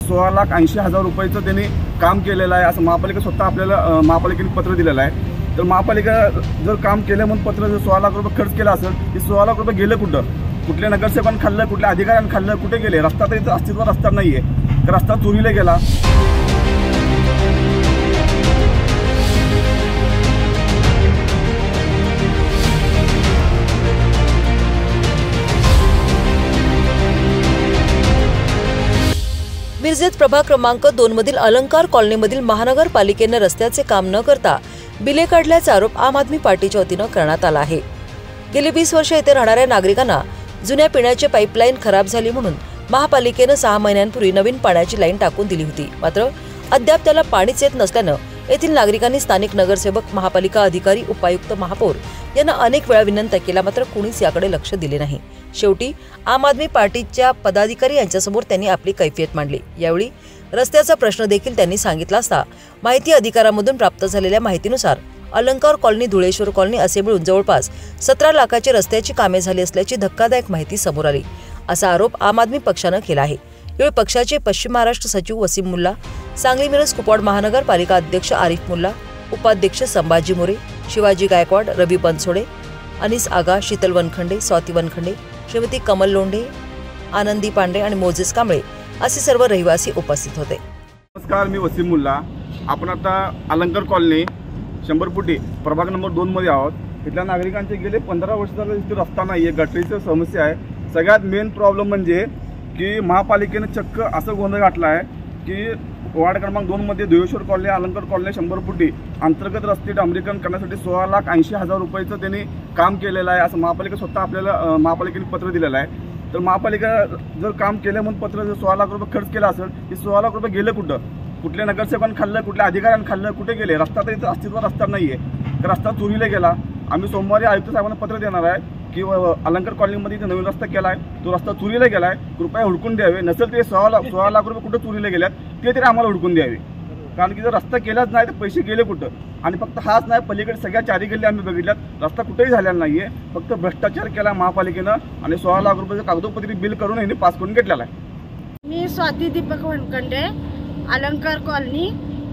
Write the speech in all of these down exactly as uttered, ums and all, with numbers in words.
सोळा लाख ऐंशी हजार रुपयाचं त्यांनी काम केलेलं आहे असं महापालिका स्वतः आपल्याला महापालिकेने पत्र दिलेलं आहे। तर महापालिका जर काम केलं म्हणून पत्र जर सोळा लाख रुपये खर्च केला असेल की सोळा लाख रुपये गेले कुठं, कुठल्या नगरसेवकांनी खाल्लं, कुठल्या अधिकाऱ्यांनी खाल्लं, कुठे गेले? रस्ता तरी तर अस्तित्वात रस्ता नाही आहे, तर रस्ता चोरीला गेला। मिरजेत प्रभाग क्रमांक दोन मधील अलंकार कॉलनीमधील महानगरपालिकेने रस्त्याचे काम न करता बिले काढल्याचा आरोप आम आदमी पार्टीच्या वतीनं करण्यात आला आहे। गेली वीस वर्ष येथे राहणाऱ्या नागरिकांना जुन्या पिण्याची पाईपलाईन खराब झाली म्हणून महापालिकेनं सहा महिन्यांपूर्वी नवीन पाण्याची लाईन टाकून दिली होती, मात्र अद्याप त्याला पाणीच येत नसल्यानं येथील नागरिकांनी स्थानिक नगरसेवक, महापालिका अधिकारी, उपायुक्त, महापौर यांना अनेक वेळा विनंती केला, मात्र कोणीच याकडे लक्ष दिले नाही। शेवटी आम आदमी पार्टीच्या पदाधिकारी यांच्यासमोर त्यांनी आपली कैफियत मांडली। यावेळी रस्त्याचा प्रश्न देखील त्यांनी सांगितला असता माहिती अधिकारामधून प्राप्त झालेल्या माहितीनुसार अलंकार कॉलनी, धुळेश्वर कॉलनी असे मिळून जवळपास सतरा लाखाची रस्त्याची कामे झाली असल्याची धक्कादायक माहिती समोर आली, असा आरोप आम आदमी पक्षानं केला आहे। यावेळी पक्षाचे पश्चिम महाराष्ट्र सचिव वसीम मुल्ला, सांगली मिरज कुपवाड महानगरपालिका अध्यक्ष आरिफ मुल्ला, उपाध्यक्ष संभाजी मोरे, शिवाजी गायकवाड, रवी बनसोडे, अनिस आगा, शीतल वनखंडे, स्वाती वनखंडे, श्रीमती कमल लोंढे, आनंदी पांडे आणि मोजेस कांबळे असे सर्व रहिवासी उपस्थित होते। नमस्कार, मी वसीम मुल्ला। आपण आता अलंकार कॉलनी शंभर फुटी प्रभाग नंबर दोन मध्ये आहोत। इथल्या नागरिकांचे गेले पंधरा वर्ष झाले इथे रस्ता नाही आहे, गटरीची समस्या आहे। सगळ्यात मेन प्रॉब्लेम म्हणजे की महापालिकेने चक्क असं गोंधळ घातला आहे की वार्ड क्रमांक दोन मध्ये धुळेश्वर कॉलनी, अलंकार कॉलनी शंभर फुटी अंतर्गत रस्ते डांबरीकरण करण्यासाठी सोळा लाख ऐंशी हजार रुपयाचं त्यांनी काम केलेलं आहे असं महापालिका स्वतः आपल्याला महापालिकेने पत्र दिलेलं आहे। तर महापालिका जर काम केलं म्हणून पत्र जर सोळा लाख रुपये खर्च केला असेल की सोळा लाख रुपये गेले कुठं, कुठल्या नगरसेवकांनी खाल्लं, कुठल्या अधिकाऱ्यांनी खाल्लं, कुठे गेले? रस्ता तरी तर अस्तित्वात रस्ता नाही आहे, तर रस्ता चोरीला गेला। आम्ही सोमवारी आयुक्त साहेबांना पत्र देणार आहे की अलंकार कॉलनीमध्ये नवीन रस्ता केला आहे, तो रस्ता चोरीला गेला आहे, कृपया हुडकून द्यावे। नसेल ते सोळा लाख सोळा लाख रुपये कुठं चोरीला गेल्यात ते तरी आम्हाला हुडकून द्यावे, कारण की जर रस्ता केलाच नाही तर पैसे गेले कुठं? आणि फक्त हाच नाही, पलीकडे सगळ्या चारी गल्ली आम्ही बघितल्यात, रस्ता कुठेही झालेला नाही आहे, फक्त भ्रष्टाचार केला महापालिकेनं आणि सोळा लाख रुपयाचं कागदोपत्री बिल करून यांनी पास करून घेतलेला आहे। मी Swati Deepak Wankhede, Alankar colony,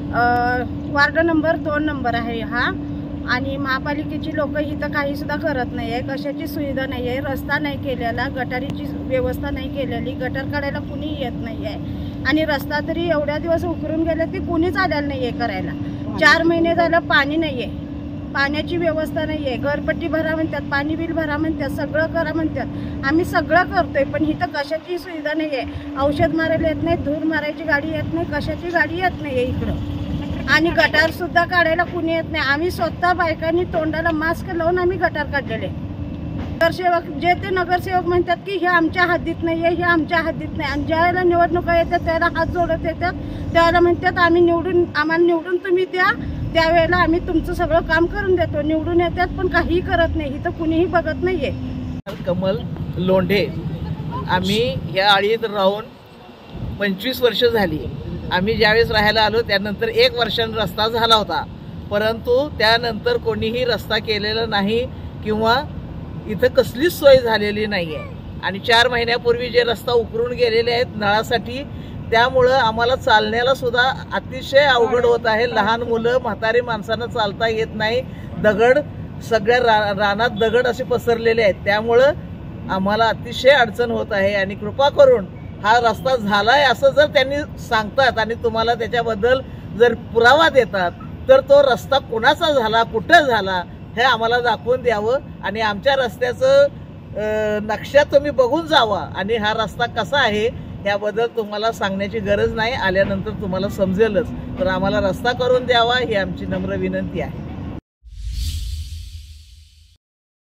ward number दोन नंबर आहे हा। आणि महापालिकेची लोक इथं काही सुद्धा करत नाही आहे, कशाची सुविधा नाही आहे, रस्ता नाही केलेला, गटारीची व्यवस्था नाही केलेली, गटर काढायला कुणी येत नाही आहे आणि रस्ता तरी एवढ्या दिवस उकरून गेले की कुणीच आलेलं नाही आहे करायला। चार महिने झालं पाणी नाही आहे, पाण्याची व्यवस्था नाही आहे, घरपट्टी भरा म्हणतात, पाणी बिल भरा म्हणतात, सगळं करा म्हणतात। आम्ही सगळं करतोय पण इथं कशाची सुविधा नाही आहे, औषध मारायला येत नाही, धूर मारायची गाडी येत नाही, कशाची गाडी येत नाही आहे इकडं, आणि गटार सुद्धा काढायला कुणी येत नाही। आम्ही स्वतः बायकांनी तोंडाला मास्क लावून आम्ही गटार काढलेले। नगरसेवक जे ते नगरसेवक म्हणतात की हे आमच्या हद्दीत नाही आहे, हे आमच्या हद्दीत नाही, आणि ज्यावेळेला निवडणुका येतात त्याला हात जोडत येतात, त्यावेळेला म्हणतात आम्ही निवडून आम्हाला निवडून तुम्ही द्या, त्यावेळेला आम्ही तुमचं सगळं काम करून देतो। निवडून येतात पण काहीही करत नाही, इथं कुणीही बघत नाहीये। कमल लोंढे, आम्ही ह्या आळीत राहून पंचवीस वर्ष झाली। आम्ही ज्यावेळेस राहायला आलो त्यानंतर एक वर्षानं रस्ता झाला होता, परंतु त्यानंतर कोणीही रस्ता केलेला नाही किंवा इथं कसलीच सोय झालेली नाही आहे। आणि चार महिन्यापूर्वी जे रस्ता उकरून गेलेले आहेत नळासाठी, त्यामुळं आम्हाला चालण्याला सुद्धा अतिशय अवघड होत आहे। लहान मुलं, म्हातारी माणसांना चालता येत नाही, दगड सगळ्या रा रानात दगड असे पसरलेले आहेत, त्यामुळं आम्हाला अतिशय अडचण होत आहे। आणि कृपा करून हा रस्ता झालाय असं जर त्यांनी सांगतात आणि तुम्हाला त्याच्याबद्दल जर पुरावा देतात तर तो रस्ता कोणाचा झाला, कुठं झाला हे आम्हाला दाखवून द्यावं आणि आमच्या रस्त्याचं नक्षा तुम्ही बघून जावा आणि हा रस्ता कसा आहे याबद्दल तुम्हाला सांगण्याची गरज नाही, आल्यानंतर तुम्हाला समजेलच। तर आम्हाला रस्ता करून द्यावा ही आमची नम्र विनंती आहे।